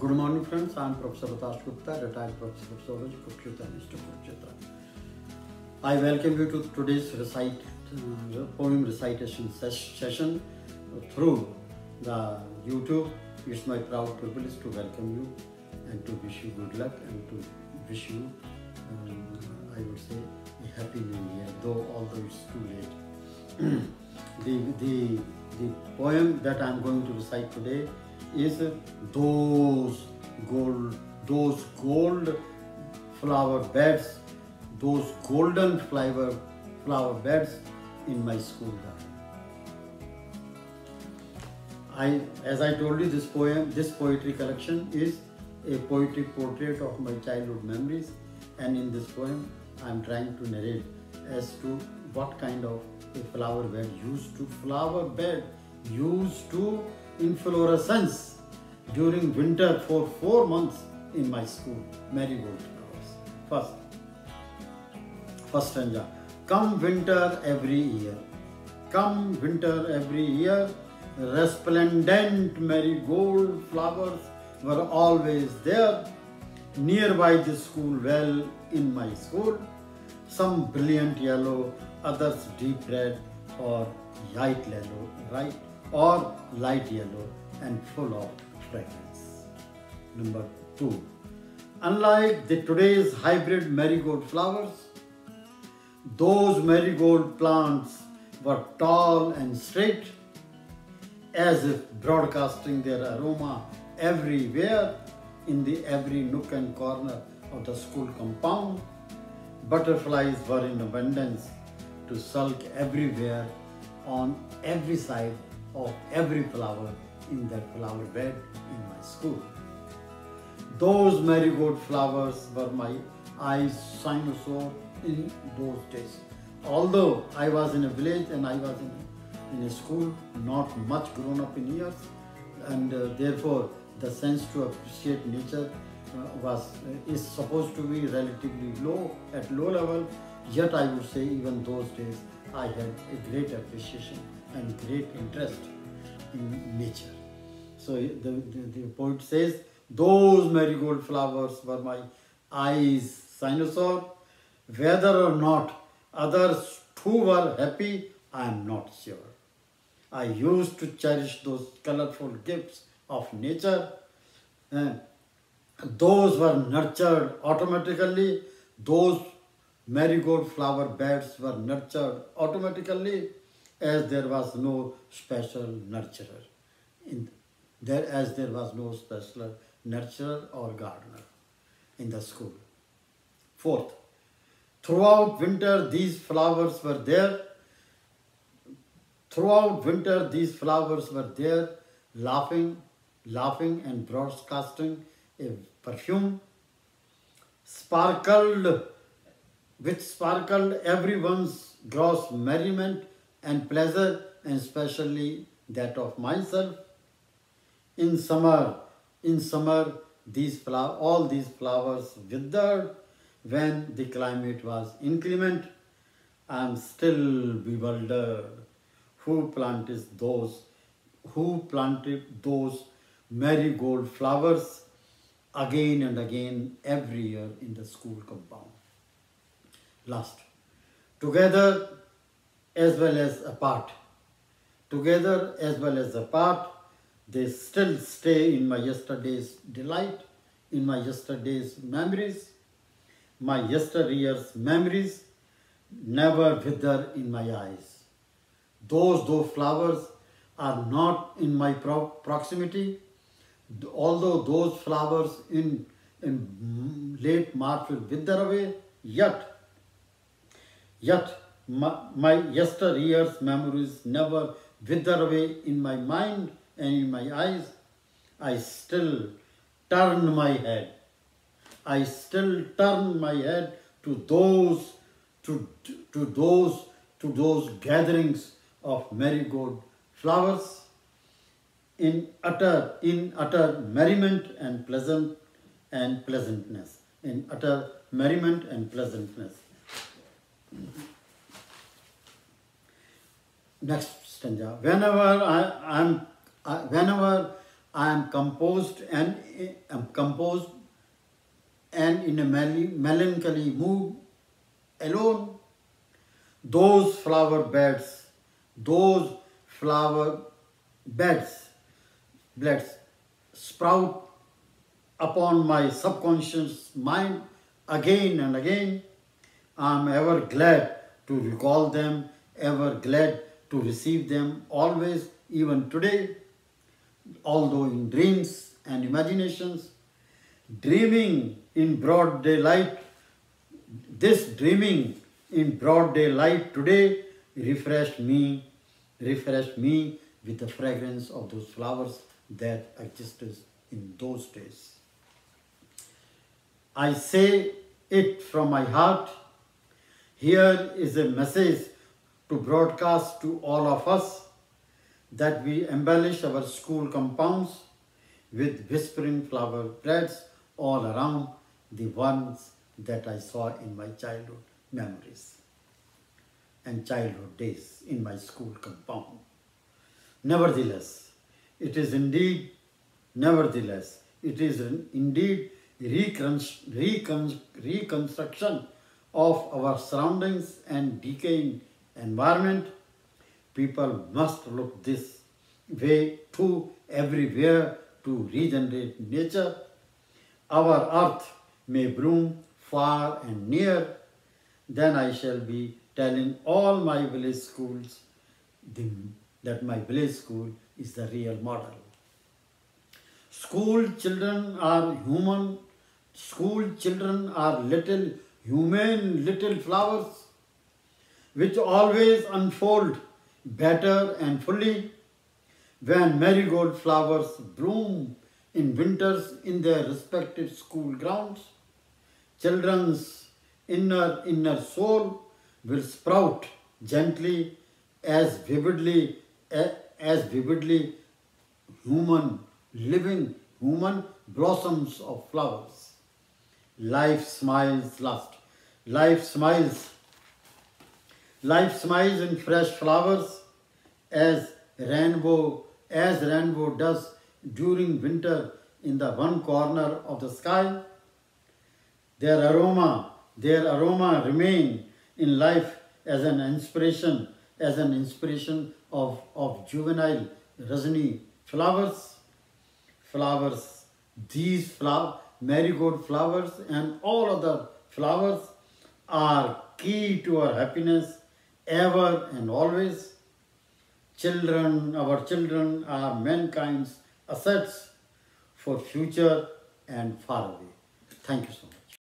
Good morning, friends. I am Professor Ratash Gupta, retired professor of zoology, Kurukshetra Institute, Kurukshetra. I welcome you to today's poem recitation session through the YouTube. It's my proud privilege to welcome you and to wish you good luck and to wish you, I would say, a happy new year, although it's too late. The poem that I am going to recite today is those gold flower beds, those golden flower beds in my school garden. As I told you, this poetry collection is a poetic portrait of my childhood memories, and in this poem I am trying to narrate as to what kind of a flower bed used to inflorescence during winter for 4 months in my school. Marigold flowers. First stanza. Come winter every year, resplendent marigold flowers were always there, nearby the school well in my school, some brilliant yellow, others deep red or light yellow and full of fragrance. Number 2. Unlike today's hybrid marigold flowers, those marigold plants were tall and straight, as if broadcasting their aroma everywhere in every nook and corner of the school compound. Butterflies were in abundance to sulk everywhere on every side of every flower in that flower bed in my school. Those marigold flowers were my eyes' cynosure in those days. Although I was in a village and I was in a school, not much grown up in years, and therefore the sense to appreciate nature is supposed to be relatively low, at low level. Yet I would say even those days I had a great appreciation and great interest in nature. So the poet says, those marigold flowers were my eyes' cynosure. Whether or not others too were happy, I am not sure. I used to cherish those colorful gifts of nature. Those were nurtured automatically. Those marigold flower beds were nurtured automatically, as there was no special nurturer or gardener in the school. 4th, throughout winter these flowers were there. Laughing and broadcasting a perfume which sparkled everyone's gross merriment and pleasure, and especially that of myself. In summer, all these flowers withered when the climate was inclement. I am still bewildered. Who planted those marigold flowers again and again every year in the school compound? Last. Together as well as apart, they still stay in my yesterday's delight, in my yesterday's memories. My yesteryear's memories never wither in my eyes. Those flowers are not in my proximity. Although those flowers in late March will wither away, yet my yesteryear's memories never wither away in my mind and in my eyes. I still turn my head to those gatherings of marigold flowers in utter merriment and pleasantness. Next stanza. Whenever I am composed and in a melancholy mood, alone. Those those flower beds sprout upon my subconscious mind again and again. I am ever glad to recall them, ever glad to receive them, always, even today, although in dreams and imaginations, dreaming in broad daylight. This dreaming in broad daylight today refreshed me with the fragrance of those flowers that existed in those days. I say it from my heart. Here is a message to broadcast to all of us that we embellish our school compounds with whispering flower beds all around, the ones that I saw in my childhood memories and childhood days in my school compound. Nevertheless, it is indeed reconstruction of our surroundings and decaying environment. People must look this way too everywhere to regenerate nature. Our earth may bloom far and near. Then I shall be telling all my village schools that my village school is the real model. School children are human. School children are little flowers which always unfold better and fully when marigold flowers bloom in winters in their respective school grounds. Children's inner soul will sprout gently as vividly living human blossoms of flowers. Life smiles last. Life smiles in fresh flowers as rainbow does during winter in the one corner of the sky. Their aroma remain in life as an inspiration of juvenile Rajani flowers. These marigold flowers and all other flowers are key to our happiness ever and always. Our children are mankind's assets for future and far away. Thank you so much.